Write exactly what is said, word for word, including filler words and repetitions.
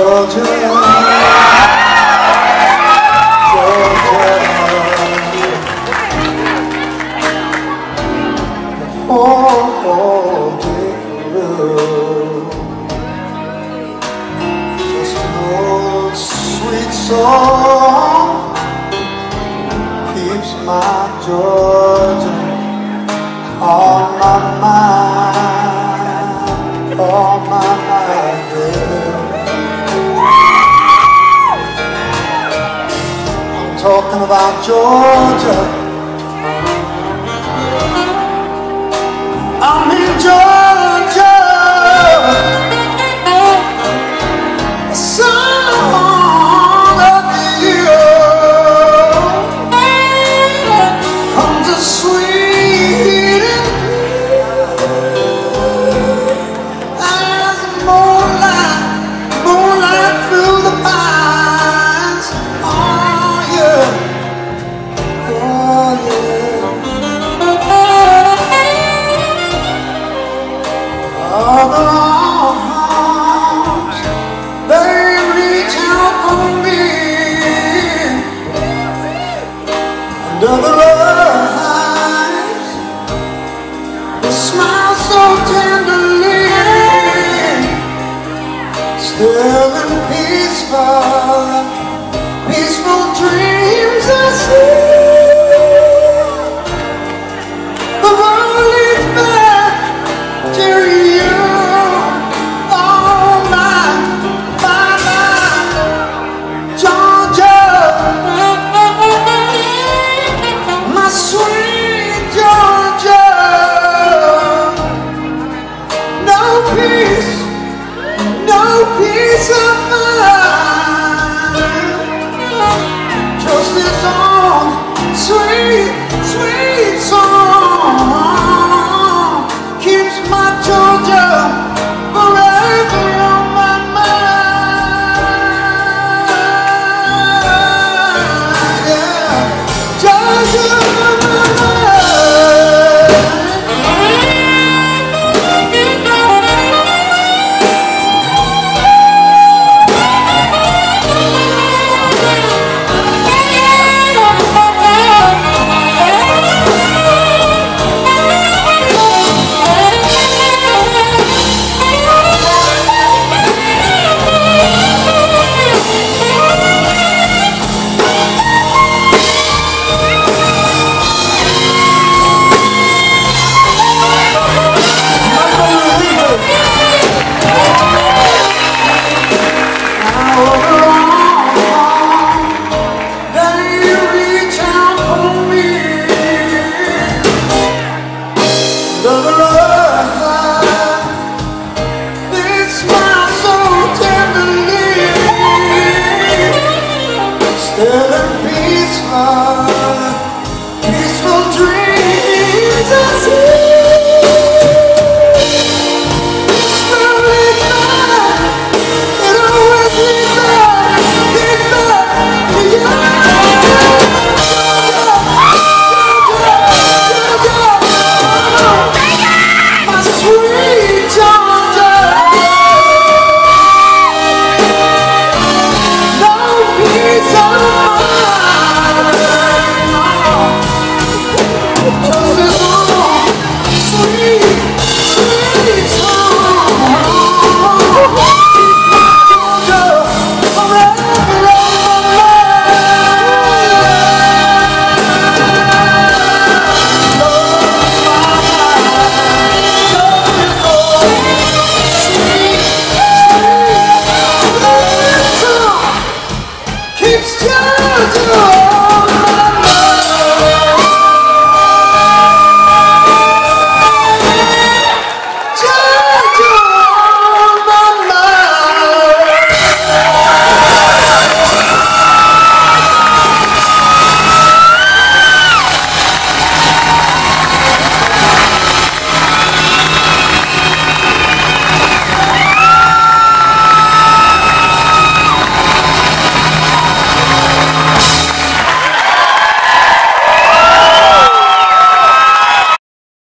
Georgia, Georgia. Oh, oh, big blue. Just an old sweet song keeps my Georgia on my mind, on my mind, yeah. I'm talking about Georgia. I'm in Georgia, a song of you comes a sweet as moonlight, moonlight through the pines. Oh yeah, oh yeah. All the arms, they reach out for me. Under the eyes, they smile so tenderly. Still and peaceful, peaceful dreams I see. The world leads back to you. Peace of mind, just this old sweet, sweet song keeps my Georgia forever on my mind. Yeah, Georgia on my still and peaceful.